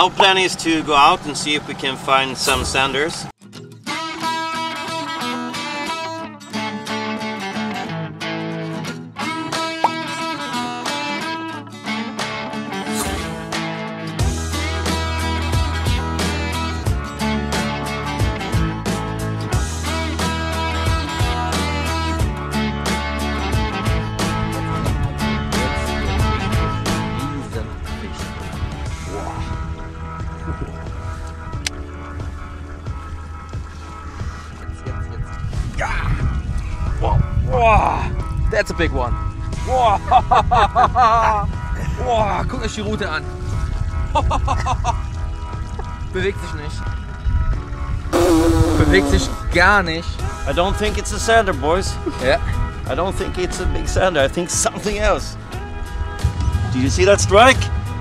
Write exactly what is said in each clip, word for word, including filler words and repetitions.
Our plan is to go out and see if we can find some sanders. Wow, that's a big one. Wow, wow, guckt euch die Route an. Bewegt sich nicht. Bewegt sich gar nicht. I don't think it's a sander, boys. Ja. I don't think it's a big sander. I think something else. Do you see that strike?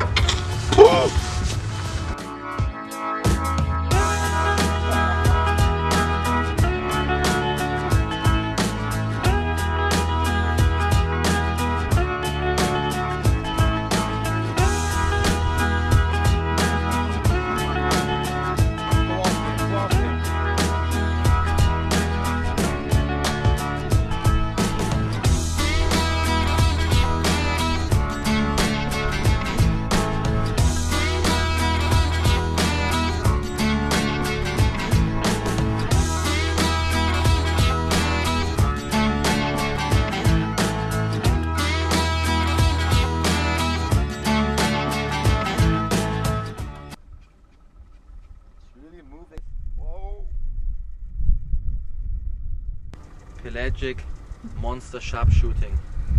Pelagic monster sharpshooting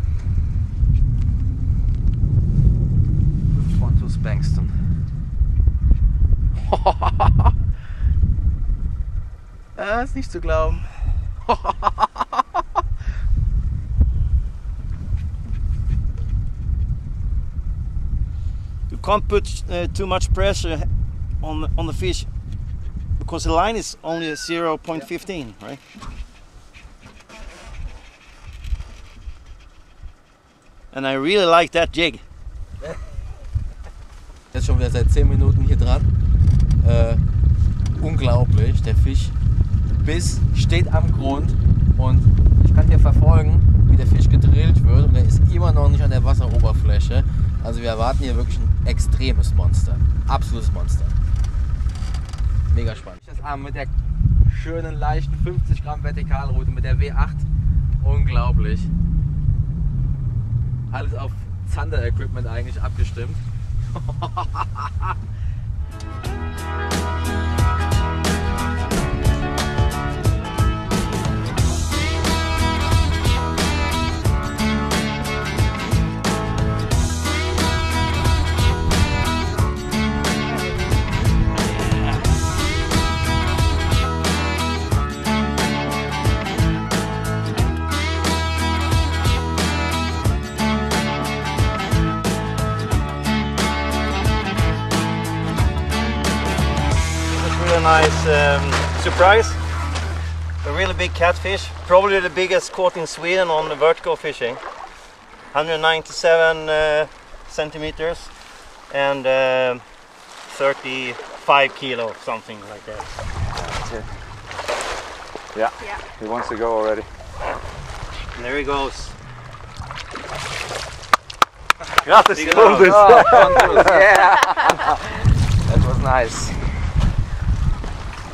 with Pontus Bankston. Ja, ist nicht zu glauben. You can't put uh, too much pressure on on the fish because the line is only zero point one five, right? And I really like that jig. Jetzt schon wieder seit zehn Minuten hier dran. Äh, unglaublich, der Fisch Biss steht am Grund und ich kann hier verfolgen, wie der Fisch gedrillt wird und er ist immer noch nicht an der Wasseroberfläche. Also wir erwarten hier wirklich ein extremes Monster, absolutes Monster. Mega spannend. Das Arm mit der schönen leichten fünfzig Gramm Vertikalrute mit der W acht, unglaublich. Alles auf Zander Equipment eigentlich abgestimmt. Nice um, surprise. A really big catfish, probably the biggest caught in Sweden on the vertical fishing. one hundred ninety-seven uh, centimeters and uh, thirty-five kilo, something like that. That's it. Yeah, yeah, he wants to go already. And there he goes. Gratis, Pontus. Oh, Pontus. Yeah. That was nice.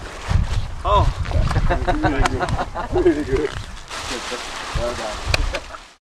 Oh, really good. Really good. Well done.